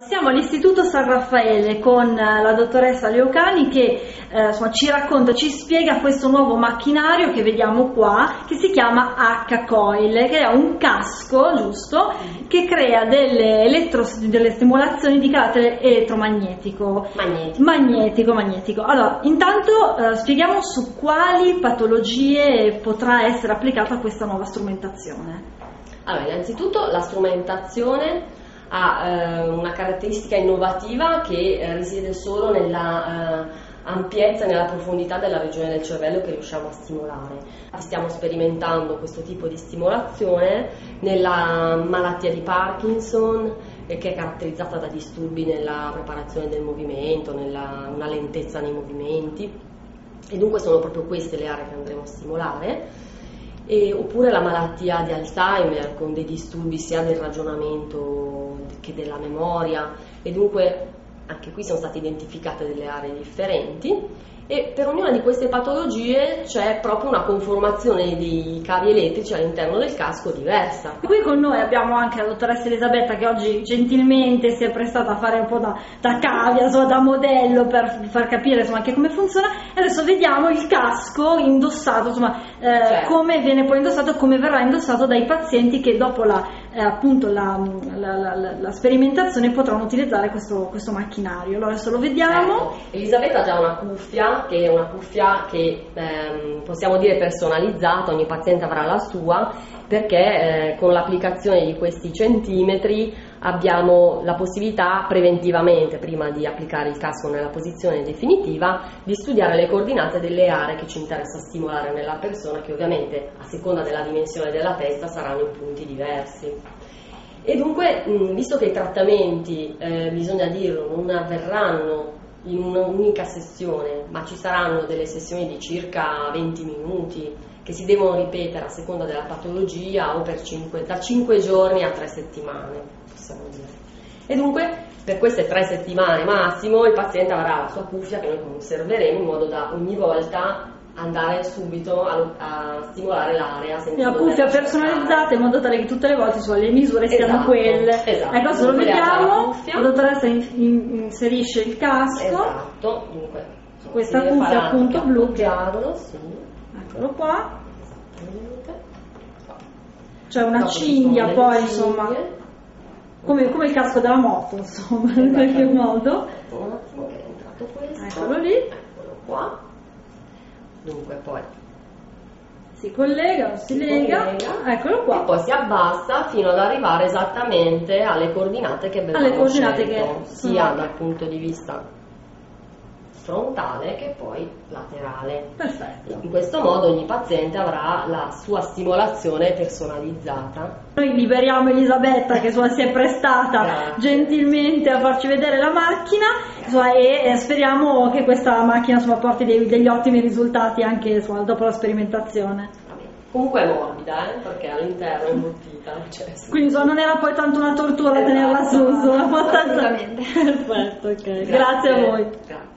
Siamo all'Istituto San Raffaele con la dottoressa Leocani che ci racconta, ci spiega questo nuovo macchinario che vediamo qua, che si chiama H-Coil, che è un casco, giusto, che crea delle stimolazioni di carattere elettromagnetico. Magnetico. Allora, intanto spieghiamo su quali patologie potrà essere applicata questa nuova strumentazione. Allora, innanzitutto la strumentazione ha una caratteristica innovativa che risiede solo nella ampiezza e nella profondità della regione del cervello che riusciamo a stimolare. Stiamo sperimentando questo tipo di stimolazione nella malattia di Parkinson, che è caratterizzata da disturbi nella preparazione del movimento, una lentezza nei movimenti, e dunque sono proprio queste le aree che andremo a stimolare. Oppure la malattia di Alzheimer, con dei disturbi sia del ragionamento che della memoria, e dunque anche qui sono state identificate delle aree differenti, e per ognuna di queste patologie c'è proprio una conformazione dei cavi elettrici all'interno del casco diversa. Qui con noi abbiamo anche la dottoressa Elisabetta, che oggi gentilmente si è prestata a fare un po' da cavia, da modello, per far capire anche come funziona. E adesso vediamo il casco indossato, certo, come viene poi indossato, come verrà indossato dai pazienti che dopo la sperimentazione potranno utilizzare questo macchinario. Allora adesso lo vediamo. Certo. Elisabetta ha già una cuffia, che è una cuffia che possiamo dire personalizzata, ogni paziente avrà la sua, perché con l'applicazione di questi centimetri abbiamo la possibilità preventivamente, prima di applicare il casco nella posizione definitiva, di studiare le coordinate delle aree che ci interessa stimolare nella persona, che ovviamente a seconda della dimensione della testa saranno in punti diversi. E dunque, visto che i trattamenti, bisogna dirlo, non avverranno in un'unica sessione, ma ci saranno delle sessioni di circa 20 minuti che si devono ripetere a seconda della patologia, o da 5 giorni a 3 settimane, possiamo dire. E dunque per queste 3 settimane massimo il paziente avrà la sua cuffia, che noi conserveremo in modo da ogni volta andare subito a stimolare l'area. La cuffia personalizzata, in modo tale che tutte le volte le misure siano quelle. Esatto. Ecco, se lo vediamo, la dottoressa inserisce il casco. Esatto, dunque questa cuffia appunto blu, sì. Eccolo qua. C'è una cinghia, poi come il casco della moto, in qualche modo. Un attimo che è entrato questo. Eccolo lì. Eccolo qua. Dunque poi si collega, si lega, eccolo qua. E poi si abbassa fino ad arrivare esattamente alle coordinate che abbiamo scelto, sia dal punto di vista frontale che poi laterale. Perfetto. In questo modo ogni paziente avrà la sua stimolazione personalizzata. Noi liberiamo Elisabetta, che si è prestata gentilmente a farci vedere la macchina, e speriamo che questa macchina porti degli ottimi risultati anche dopo la sperimentazione. Comunque è morbida, perché all'interno è imbottita. Quindi non era poi tanto una tortura tenerla su, assolutamente. Perfetto, ok. Grazie a voi. Grazie.